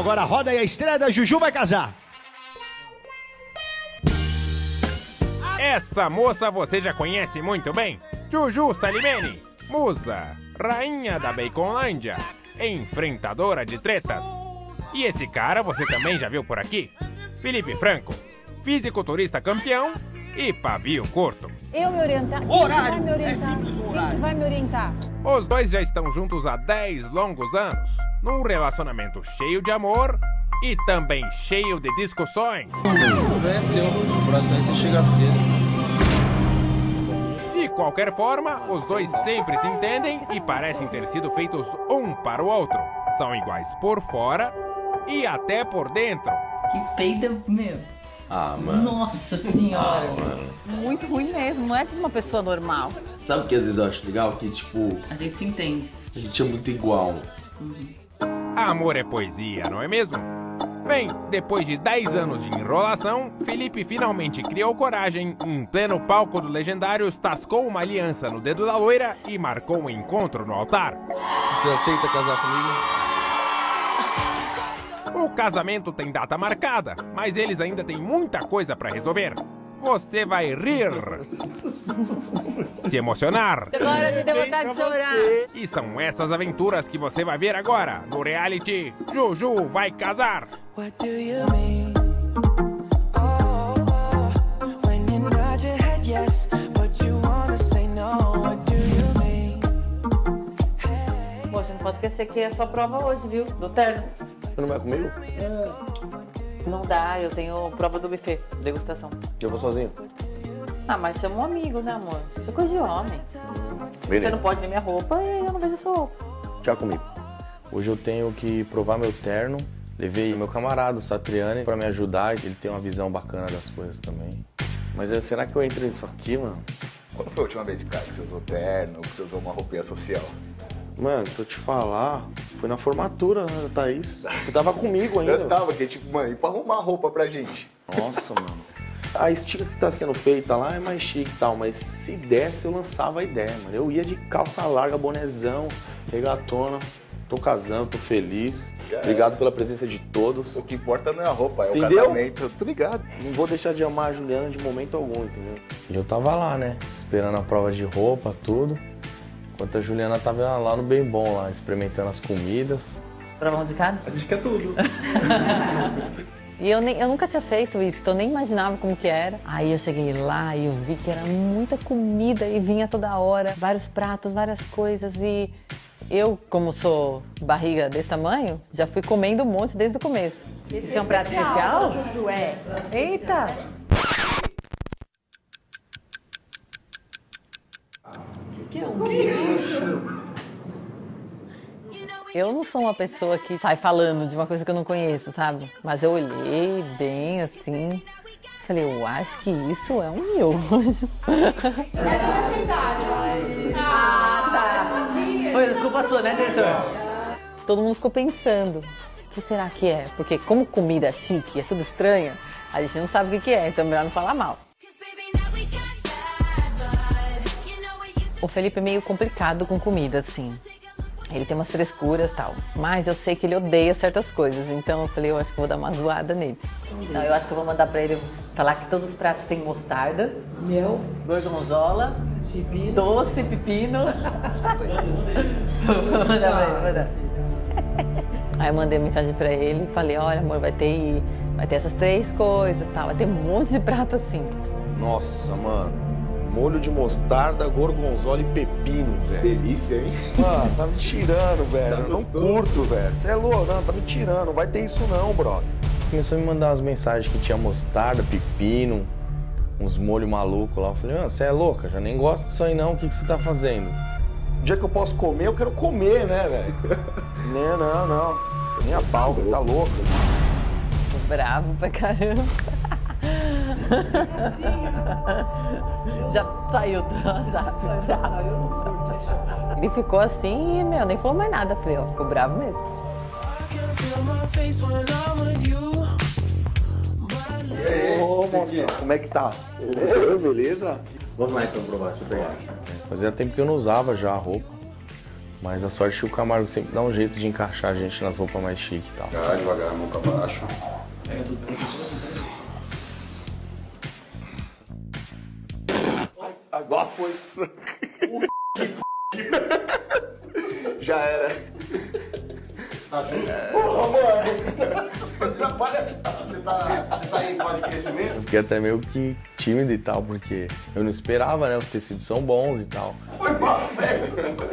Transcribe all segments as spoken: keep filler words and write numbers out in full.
Agora roda aí a estreia, Juju vai casar. Essa moça você já conhece muito bem. Juju Salimene, musa, rainha da Baconlândia, enfrentadora de tretas. E esse cara você também já viu por aqui? Felipe Franco, fisiculturista campeão e pavio curto. Eu me orientar? Quem Horário, vai me orientar? é simples o horário. Quem vai me orientar? Os dois já estão juntos há dez longos anos, num relacionamento cheio de amor e também cheio de discussões. O problema é seu, o próximo é você chegar cedo. De qualquer forma, os dois sempre se entendem e parecem ter sido feitos um para o outro. São iguais por fora e até por dentro. Que peida, meu. Ah, mano. Nossa senhora. Ah, mano. Muito ruim mesmo, não é de uma pessoa normal. Sabe o que às vezes eu acho legal? Que, tipo, A gente se entende. a gente é muito igual. Amor é poesia, não é mesmo? Bem, depois de dez anos de enrolação, Felipe finalmente criou coragem, em pleno palco do Legendários, tascou uma aliança no dedo da loira e marcou um encontro no altar. Você aceita casar comigo? O casamento tem data marcada, mas eles ainda têm muita coisa pra resolver. Você vai rir, se emocionar. Agora me deu vontade de chorar. E são essas aventuras que você vai ver agora no reality Juju vai casar. What do you mean? Oh, oh, when you nod your head yes, but you wanna say no. What do you mean? Hey. Poxa, não pode esquecer que é só prova hoje, viu? Do terno. Você não vai comigo? Não dá, eu tenho prova do buffet, degustação. Eu vou sozinho. Ah, mas você é um amigo, né, amor? Isso é coisa de homem. Beleza. Você não pode ver minha roupa e eu não vejo a sua roupa. Já comigo. Hoje eu tenho que provar meu terno. Levei meu camarada, o Satriani, pra me ajudar. Ele tem uma visão bacana das coisas também. Mas é, será que eu entro nisso aqui, mano? Quando foi a última vez, cara, que você usou terno, que você usou uma roupinha social? Mano, se eu te falar, foi na formatura, né, da Thaís. Você tava comigo ainda. Eu tava, que tipo, mano, e pra arrumar roupa pra gente? Nossa, mano. A estica que tá sendo feita lá é mais chique e tal, mas se desse eu lançava a ideia, mano. Eu ia de calça larga, bonezão, regatona. Tô casando, tô feliz. Já Obrigado é. pela presença de todos. O que importa não é a roupa, é Entendeu? o casamento. Tô ligado. Não vou deixar de amar a Juliana de momento algum, entendeu? E eu tava lá, né? Esperando a prova de roupa, tudo. Enquanto a Juliana tava lá no Bem Bom, lá, experimentando as comidas. Prova de cada? A gente quer tudo. E eu, nem, eu nunca tinha feito isso, então eu nem imaginava como que era. Aí eu cheguei lá e eu vi que era muita comida e vinha toda hora, vários pratos, várias coisas. E eu, como sou barriga desse tamanho, já fui comendo um monte desde o começo. Esse é um prato especial? Juju, é. Eita! Que é o que? Eu não sou uma pessoa que sai falando de uma coisa que eu não conheço, sabe? Mas eu olhei bem assim, falei, eu acho que isso é um miojo. Ah, tá. Foi culpa sua, né, diretor? Todo mundo ficou pensando, o que será que é? Porque como comida é chique, é tudo estranha, a gente não sabe o que é, então é melhor não falar mal. O Felipe é meio complicado com comida, assim. Ele tem umas frescuras e tal, mas eu sei que ele odeia certas coisas, então eu falei, eu acho que vou dar uma zoada nele. Não, eu acho que eu vou mandar pra ele falar que todos os pratos têm mostarda, Mel, gorgonzola, pepino. doce, pepino. Vou mandar pra ele, vou mandar. Aí eu mandei mensagem pra ele e falei, olha amor, vai ter, vai ter essas três coisas, tal, vai ter um monte de prato assim. Nossa, mano. Molho de mostarda, gorgonzola e pepino, velho. Delícia, hein? Mano, tá me tirando, velho. Tá Eu não gostoso. curto, velho. Você é louco, não, tá me tirando. Não vai ter isso não, brother. Começou a me mandar umas mensagens que tinha mostarda, pepino, uns molhos malucos lá. Eu falei, mano, você é louca? Já nem gosto disso aí não. O que, que você tá fazendo? O dia que eu posso comer, eu quero comer, né, velho? Não, não, não. Nem a pau, tá louca. Tô bravo pra caramba. Já saiu do WhatsApp. Ele ficou assim e, meu, nem falou mais nada. Falei, ó, ficou bravo mesmo. Ô, moça, como é que tá? Ô, beleza? Vamos lá então provar, deixa eu pegar. Fazia tempo que eu não usava já a roupa. Mas a sorte é que o Camargo sempre dá um jeito de encaixar a gente nas roupas mais chiques e tal. Devagar, devagar, mão pra baixo. Pega tudo bem. Nossa! Já era. Assim, porra, mano! Você tá palhaçada, você tá, você tá em fase de crescimento? Eu fiquei até meio que tímido e tal, porque eu não esperava, né? Os tecidos são bons e tal. Foi mal, velho!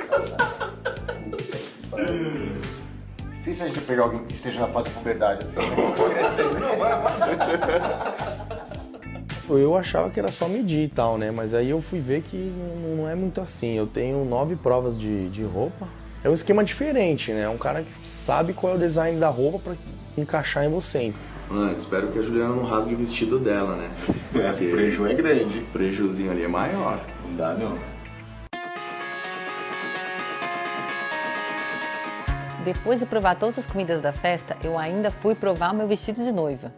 Difícil a gente pegar alguém que esteja na fase de puberdade assim, crescendo, não vai. Eu achava que era só medir e tal, né? Mas aí eu fui ver que não, não é muito assim. Eu tenho nove provas de, de roupa. É um esquema diferente, né? É um cara que sabe qual é o design da roupa pra encaixar em você. Mano, espero que a Juliana não rasgue o vestido dela, né? É, o preju é grande. O prejuzinho ali é maior. Não dá, não. Depois de provar todas as comidas da festa, eu ainda fui provar meu vestido de noiva.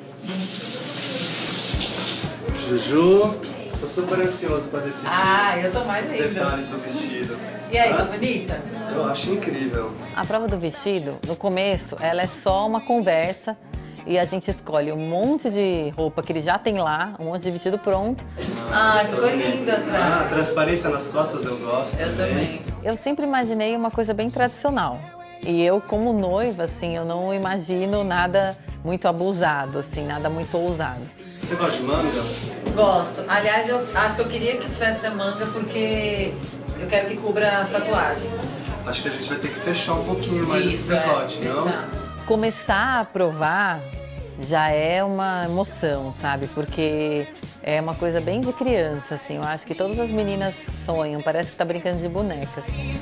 Juju, tô super ansioso pra decidir Ah, eu tô mais os ainda. detalhes do vestido. E aí, Tá? tá bonita? Eu acho incrível. A prova do vestido, no começo, ela é só uma conversa e a gente escolhe um monte de roupa que ele já tem lá, um monte de vestido pronto. Ah, ficou linda, Ah, transparência nas costas eu gosto. Eu também. Eu sempre imaginei uma coisa bem tradicional. E eu, como noiva, assim, eu não imagino nada muito abusado, assim, nada muito ousado. Você gosta de manga? Gosto. Aliás, eu acho que eu queria que tivesse a manga porque eu quero que cubra as tatuagens. Acho que a gente vai ter que fechar um pouquinho mais esse Isso, é, decote, não? fechar. Começar a provar já é uma emoção, sabe? Porque é uma coisa bem de criança, assim. Eu acho que todas as meninas sonham, parece que tá brincando de boneca, assim.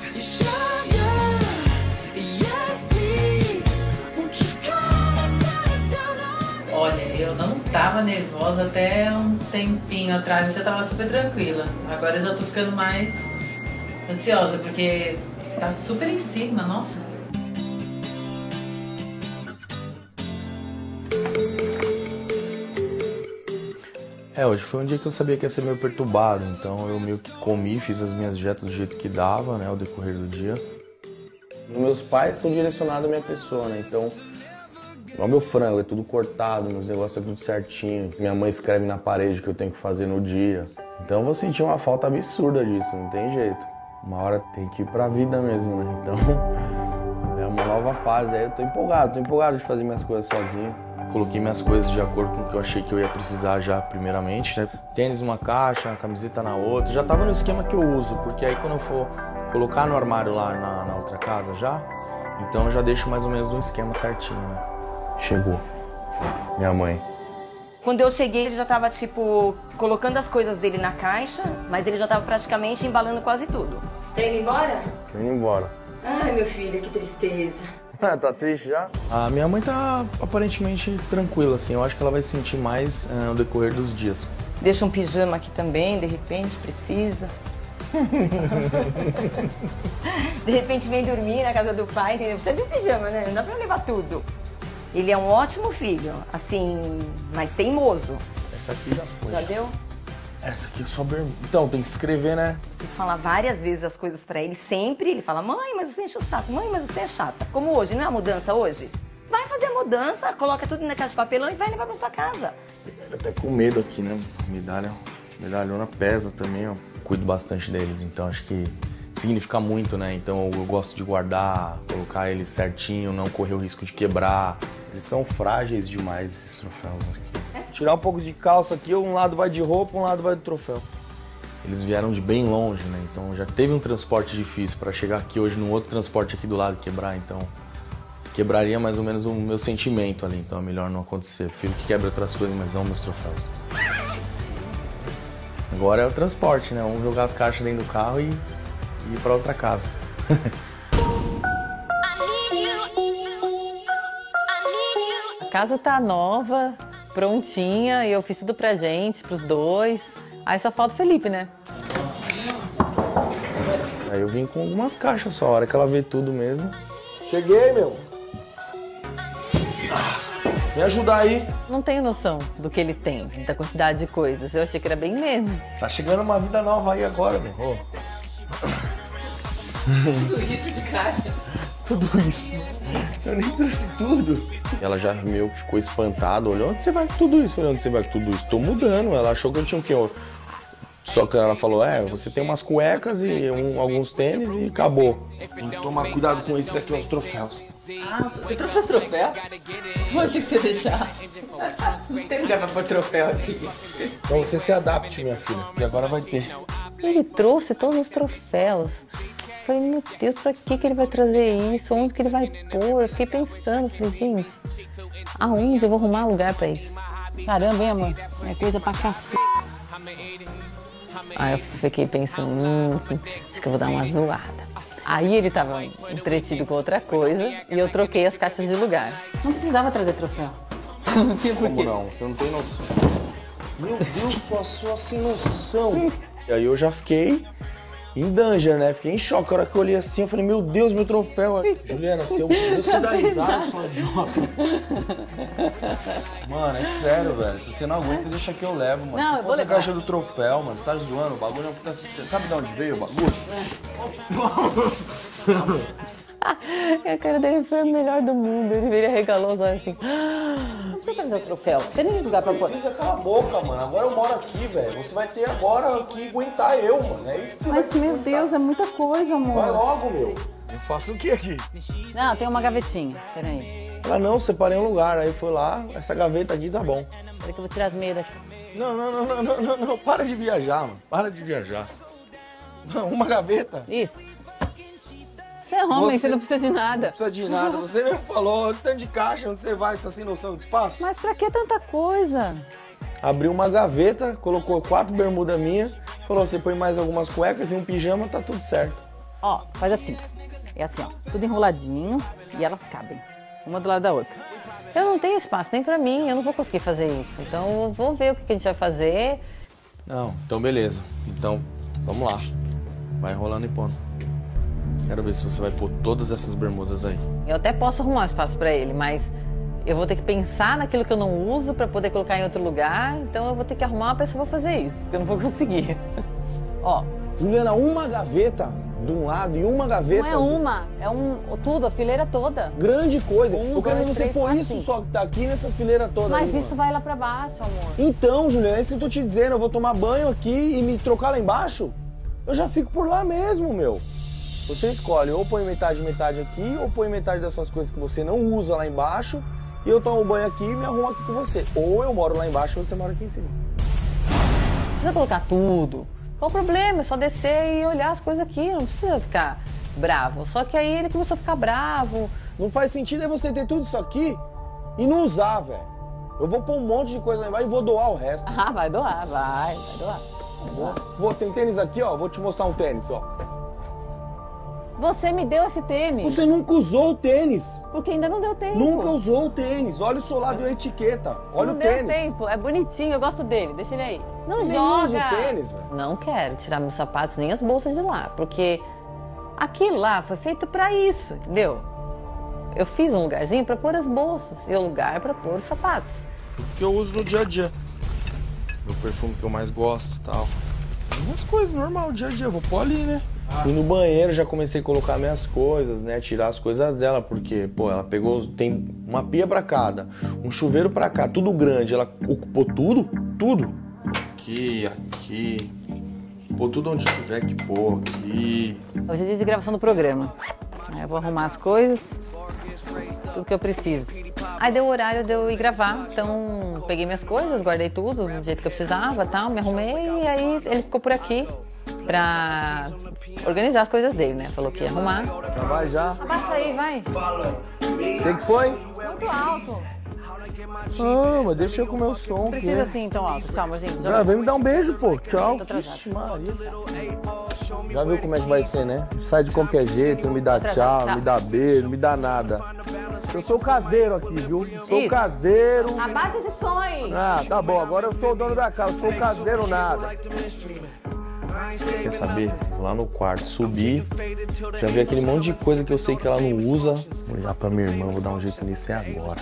Olha, eu não tava nervosa até um tempinho atrás, eu tava super tranquila. Agora eu já tô ficando mais ansiosa, porque tá super em cima, nossa. É, hoje foi um dia que eu sabia que ia ser meio perturbado, então eu meio que comi, fiz as minhas dietas do jeito que dava, né, ao decorrer do dia. Meus pais são direcionados à minha pessoa, né, então... O meu frango é tudo cortado, meus negócios é tudo certinho. Minha mãe escreve na parede o que eu tenho que fazer no dia. Então eu vou sentir uma falta absurda disso, não tem jeito. Uma hora tem que ir pra vida mesmo, né? Então é uma nova fase. Aí eu tô empolgado, tô empolgado de fazer minhas coisas sozinho. Coloquei minhas coisas de acordo com o que eu achei que eu ia precisar já primeiramente, né? Tênis numa caixa, a camiseta na outra. Já tava no esquema que eu uso, porque aí quando eu for colocar no armário lá na, na outra casa já, então eu já deixo mais ou menos no esquema certinho, né? Chegou. Minha mãe. Quando eu cheguei, ele já tava, tipo, colocando as coisas dele na caixa, mas ele já tava praticamente embalando quase tudo. Tá indo embora? Tô indo embora. Ai, meu filho, que tristeza. Tá triste já? A minha mãe tá aparentemente tranquila, assim. Eu acho que ela vai sentir mais uh, no decorrer dos dias. Deixa um pijama aqui também, de repente, precisa. De repente vem dormir na casa do pai, entendeu? Precisa de um pijama, né? Não dá pra levar tudo. Ele é um ótimo filho, assim, mas teimoso. Essa aqui já foi. Já deu? Essa aqui é só bermuda. Então, tem que escrever, né? Preciso falar várias vezes as coisas pra ele, sempre. Ele fala, mãe, mas você enche o saco. Mãe, mas você é chata. Como hoje, não é a mudança hoje? Vai fazer a mudança, coloca tudo na caixa de papelão e vai levar pra sua casa. Eu até com medo aqui, né? Medalha, medalhona pesa também, ó. Cuido bastante deles, então acho que significa muito, né? Então eu gosto de guardar, colocar eles certinho, não correr o risco de quebrar. Eles são frágeis demais, esses troféus aqui. É? Tirar um pouco de calça aqui, um lado vai de roupa, um lado vai do troféu. Eles vieram de bem longe, né? Então já teve um transporte difícil para chegar aqui hoje num outro transporte aqui do lado quebrar, então quebraria mais ou menos o meu sentimento ali, então é melhor não acontecer. Prefiro que quebre outras coisas, mas não meus troféus. Agora é o transporte, né? Vamos jogar as caixas dentro do carro e, e ir para outra casa. A casa tá nova, prontinha, e eu fiz tudo pra gente, pros dois. Aí só falta o Felipe, né? Aí eu vim com algumas caixas só, a hora que ela vê tudo mesmo. Cheguei, meu! Me ajuda aí. Não tenho noção do que ele tem, da quantidade de coisas. Eu achei que era bem menos. Tá chegando uma vida nova aí agora, meu. Oh. Tudo isso de caixa. Tudo isso. Eu nem trouxe tudo. Ela já meio que ficou espantada, olhou, onde você vai com tudo isso? Eu falei, onde você vai com tudo isso? Tô mudando. Ela achou que eu tinha o quê? Só que ela falou, é, você tem umas cuecas e um, alguns tênis e acabou. Tem que tomar cuidado com isso aqui, os troféus. Ah, você trouxe os troféus? Eu achei que você ia deixar. Não tem lugar pra pôr troféu aqui. Então você se adapte, minha filha, e agora vai ter. Ele trouxe todos os troféus. Falei, meu Deus, pra que que ele vai trazer isso? Onde que ele vai pôr? Eu fiquei pensando, falei, gente, aonde eu vou arrumar lugar pra isso? Caramba, hein, amor? É coisa pra cacete. Aí eu fiquei pensando, hum, acho que eu vou dar uma zoada. Aí ele tava entretido com outra coisa e eu troquei as caixas de lugar. Não precisava trazer troféu. Não tinha por Como quê. não? Você não tem noção. Meu Deus, sua, sua sem noção. E aí eu já fiquei em danger, né? Fiquei em choque. A hora que eu olhei assim, eu falei, meu Deus, meu troféu. Juliana, se eu você dar risada, sua idiota. Mano, é sério, velho. Se você não aguenta, deixa que eu levo, mano. Não, eu se vou fosse a levar. caixa do troféu, mano, você tá zoando, o bagulho não... Você sabe de onde veio o bagulho? A cara dele foi a melhor do mundo. Ele veio e arregalou os olhos assim. Não precisa trazer o troféu. Tem nem lugar pra pôr. Precisa calar a boca, mano. Agora eu moro aqui, velho. Você vai ter agora que aguentar eu, mano. É isso que você Mas, vai ter meu que aguentar. Deus, é muita coisa, amor. Vai logo, meu. Eu faço o que aqui? Não, tem uma gavetinha. Peraí. Ela não, separei um lugar. Aí fui lá, essa gaveta aqui tá bom. Peraí que eu vou tirar as meias daqui. Não, não, não, não, não, não, não. Para de viajar, mano. Para de viajar. Não, uma gaveta. Isso. Você é homem, Você- você não precisa de nada. Não precisa de nada. Você mesmo falou, tanto de caixa, onde você vai, tá sem noção de espaço? Mas pra que tanta coisa? Abriu uma gaveta, colocou quatro bermudas minhas, falou, você põe mais algumas cuecas e um pijama, tá tudo certo. Ó, faz assim. É assim, ó. Tudo enroladinho e elas cabem. Uma do lado da outra. Eu não tenho espaço nem pra mim, eu não vou conseguir fazer isso. Então eu vou ver o que que a gente vai fazer. Não, então beleza. Então, vamos lá. Vai enrolando e pondo. Quero ver se você vai pôr todas essas bermudas aí. Eu até posso arrumar um espaço pra ele, mas eu vou ter que pensar naquilo que eu não uso pra poder colocar em outro lugar. Então eu vou ter que arrumar uma pessoa pra fazer isso, porque eu não vou conseguir. Ó. Juliana, uma gaveta de um lado e uma gaveta... Não é uma, é um tudo, a fileira toda. Grande coisa. Um, eu quero dois, que você três, pôr quatro, isso cinco. só que tá aqui nessa fileira toda Mas aí, isso mano. vai lá pra baixo, amor. Então, Juliana, é isso que eu tô te dizendo. Eu vou tomar banho aqui e me trocar lá embaixo. Eu já fico por lá mesmo, meu. Você escolhe, ou põe metade, metade aqui, ou põe metade das suas coisas que você não usa lá embaixo, e eu tomo banho aqui e me arrumo aqui com você. Ou eu moro lá embaixo e você mora aqui em cima. Não precisa colocar tudo. Qual o problema? É só descer e olhar as coisas aqui, não precisa ficar bravo. Só que aí ele começou a ficar bravo. Não faz sentido é você ter tudo isso aqui e não usar, velho. Eu vou pôr um monte de coisa lá embaixo e vou doar o resto. Ah, vai doar, vai, vai doar. Vou, vou, tem tênis aqui, ó. Vou te mostrar um tênis, ó. Você me deu esse tênis. Você nunca usou o tênis. Porque ainda não deu tempo. Nunca usou o tênis. Olha o seu lado e a etiqueta. Olha não o deu tênis. tempo, é bonitinho, eu gosto dele, deixa ele aí. Não Nem joga. usa o tênis, velho. Não quero tirar meus sapatos nem as bolsas de lá, porque aquilo lá foi feito pra isso, entendeu? Eu fiz um lugarzinho pra pôr as bolsas e um lugar pra pôr os sapatos. Que eu uso no dia a dia. Meu perfume que eu mais gosto e tal. Umas coisas normal, dia a dia. Eu vou pôr ali, né? Fui no banheiro, já comecei a colocar minhas coisas, né? Tirar as coisas dela, porque, pô, ela pegou. Tem uma pia pra cada, um chuveiro pra cá, tudo grande. Ela ocupou tudo, tudo. Aqui, aqui. Pô, tudo onde tiver que pôr, aqui. Hoje é dia de gravação do programa. Aí eu vou arrumar as coisas, tudo que eu preciso. Aí deu o horário de eu ir gravar, então peguei minhas coisas, guardei tudo do jeito que eu precisava, tal, me arrumei e aí ele ficou por aqui pra organizar as coisas dele, né? Falou que ia arrumar. Já vai já. Abaixa aí, vai. O que, que foi? Muito alto. Ah, mas deixa eu comer o som. Precisa aqui. assim, tão alto. Tchau, amorzinho. Já vem me dar um beijo, pô. Tchau. Tô atrasada. Ixi, Maria. Já viu como é que vai ser, né? Sai de qualquer jeito, não me dá tchau, não me dá beijo, não me dá nada. Eu sou caseiro aqui, viu? Sou Isso. caseiro. Abaixa esse som aí. Ah, tá bom. Agora eu sou o dono da casa. Eu sou caseiro nada. Quer saber? Vou lá no quarto, subir. Já vi aquele monte de coisa que eu sei que ela não usa. Vou ligar pra minha irmã, vou dar um jeito nisso é agora.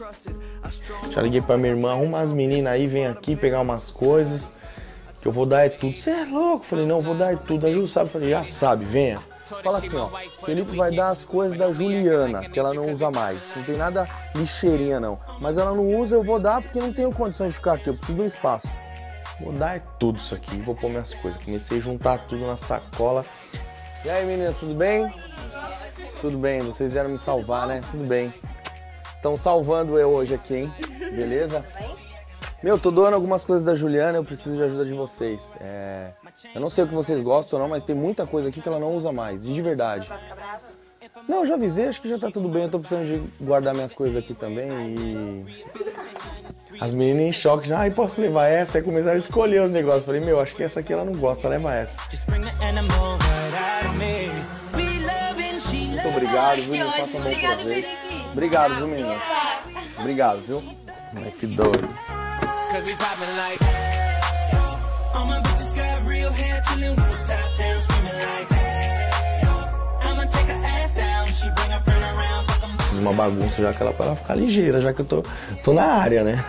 Já liguei pra minha irmã, arruma as meninas aí, vem aqui pegar umas coisas. Que eu vou dar é tudo. Você é louco? Falei, não, vou dar é tudo. A Ju sabe? Falei, já sabe, venha. Fala assim, ó, Felipe vai dar as coisas da Juliana, que ela não usa mais. Não tem nada lixeirinha, não. Mas ela não usa, eu vou dar porque não tenho condições de ficar aqui, eu preciso do espaço. Vou dar é tudo isso aqui, vou pôr minhas coisas. Comecei a juntar tudo na sacola. E aí, meninas, tudo bem? Tudo bem, vocês vieram me salvar, né? Tudo bem. Estão salvando eu hoje aqui, hein? Beleza? Meu, tô doando algumas coisas da Juliana, eu preciso de ajuda de vocês. É... Eu não sei o que vocês gostam ou não, mas tem muita coisa aqui que ela não usa mais, de verdade. Não, eu já avisei, acho que já tá tudo bem, eu tô precisando de guardar minhas coisas aqui também e... As meninas em choque, já, ai, posso levar essa? Aí começaram a escolher os negócios. Falei, meu, acho que essa aqui ela não gosta, leva essa. Muito obrigado, viu? Me faça um bom proveito. Obrigado, viu, meninas? Obrigado, viu? Ai, que doido. Fiz uma bagunça já que ela para ela ficar ligeira, já que eu tô, tô na área, né?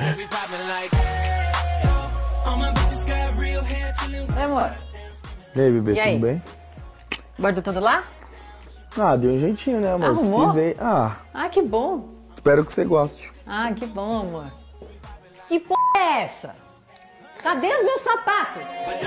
Oi, amor. E aí, bebê, E aí? tudo bem? Guardou tudo lá? Ah, deu um jeitinho, né, amor? Arrumou? Precisei. Ah, Ah, que bom. espero que você goste. Ah, que bom, amor. Que p é essa? Cadê os meus sapatos?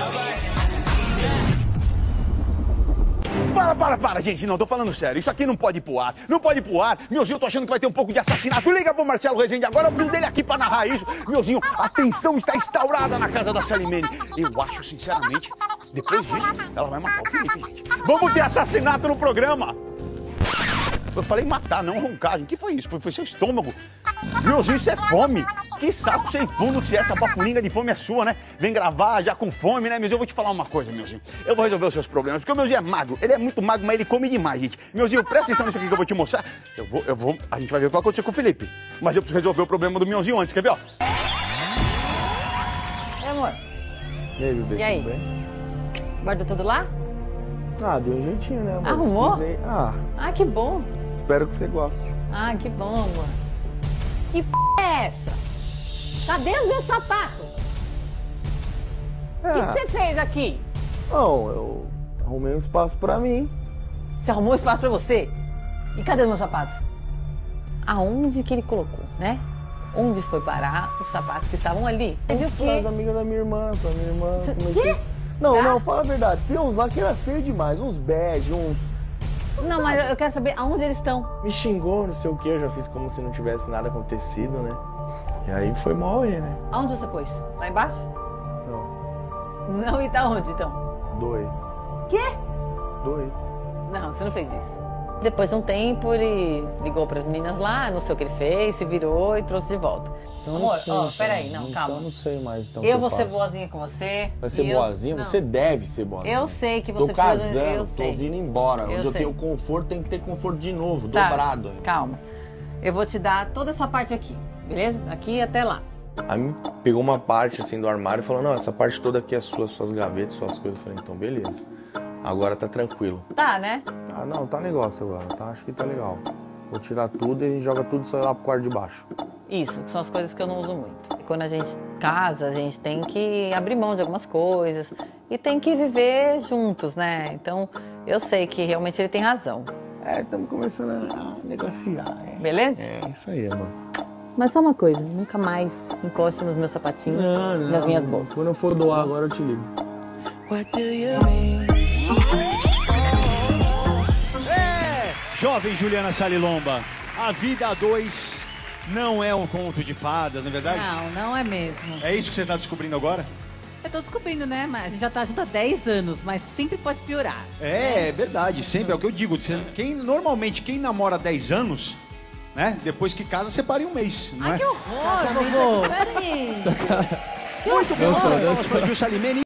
Para, para, para, gente, não, tô falando sério. Isso aqui não pode ir pro ar. Não pode ir pro ar. Meuzinho, eu tô achando que vai ter um pouco de assassinato. Liga pro Marcelo Rezende agora, eu preciso dele aqui pra narrar isso. Meuzinho, a tensão está instaurada na casa da Salimene. Eu acho, sinceramente, depois disso, ela vai matar o Felipe, gente. Vamos ter assassinato no programa. Eu falei matar, não roncar. O que foi isso? Foi, foi seu estômago. Meuzinho, isso é fome. Que saco sem fundo se essa bafuringa de fome é sua, né? Vem gravar já com fome, né, Meuzinho? Eu vou te falar uma coisa, Meuzinho. Eu vou resolver os seus problemas, porque o Meuzinho é magro. Ele é muito magro, mas ele come demais, gente. Meuzinho, presta atenção nisso aqui que eu vou te mostrar. Eu vou, eu vou... A gente vai ver o que vai acontecer com o Felipe. Mas eu preciso resolver o problema do Meuzinho antes, quer ver, ó? Oi, amor. E aí, bebê, E aí? tudo bem? Guardou tudo lá? Ah, deu um jeitinho, né, amor? Arrumou? Precisei. Ah, Ah, que bom. espero que você goste. Ah, que bom, amor. Que p é essa? Cadê os meus sapatos? O Ah, que que você fez aqui? não, eu arrumei um espaço pra mim. Você arrumou um espaço pra você? E cadê os meus sapatos? Aonde que ele colocou, né? Onde foi parar os sapatos que estavam ali? Você viu Pra que... amiga da minha irmã, pra minha irmã. Cê- comecei- quê? Não, Tá? não, fala a verdade. Tem uns lá que era feio demais, uns bege, uns... Não, mas eu quero saber aonde eles estão. Me xingou, não sei o que, eu já fiz como se não tivesse nada acontecido, né? E aí foi mal aí, né? Aonde você pôs? Lá embaixo? Não, Não, e tá onde, então? doei, Quê? doei. Não, você não fez isso. Depois de um tempo, ele ligou pras meninas lá, não sei o que ele fez, se virou e trouxe de volta. Eu Amor, não sei, ó, então. peraí, não, Então calma. eu não sei mais, então. o Eu que vou ser faço. boazinha com você. Vai ser e eu- boazinha? Não. Você deve ser boazinha. Eu sei que Tô você precisa- casando, eu tô sei. vindo embora. Eu Onde eu sei. tenho conforto, tem que ter conforto de novo, Tá, dobrado. calma. Eu vou te dar toda essa parte aqui, beleza? Aqui até lá. Aí me pegou uma parte assim do armário e falou, não, essa parte toda aqui é sua, suas gavetas, suas coisas. Eu falei, então beleza. Agora tá tranquilo. Tá, né? Ah, não, tá negócio agora, tá? Acho que tá legal. Vou tirar tudo e a gente joga tudo só lá pro quarto de baixo. Isso, que são as coisas que eu não uso muito. E quando a gente casa, a gente tem que abrir mão de algumas coisas e tem que viver juntos, né? Então, eu sei que realmente ele tem razão. É, estamos começando a negociar. É. Beleza? É, isso aí, amor. Mas só uma coisa, nunca mais encoste nos meus sapatinhos, Não, não. nas minhas bolsas. Quando eu for doar agora, eu te ligo. What do you mean? É, jovem Juliana Salilomba, a vida a dois não é um conto de fadas, não é verdade? Não, não é mesmo. É isso que você tá descobrindo agora? Eu tô descobrindo, né? Mas a gente já tá junto há dez anos, mas sempre pode piorar. É, é verdade, sempre é o que eu digo. Você- Quem, normalmente, quem namora dez anos, né, depois que casa, separa em um mês, não Ai, é? que horror, vovô! Muito bom, palmas pra Ju Salimene.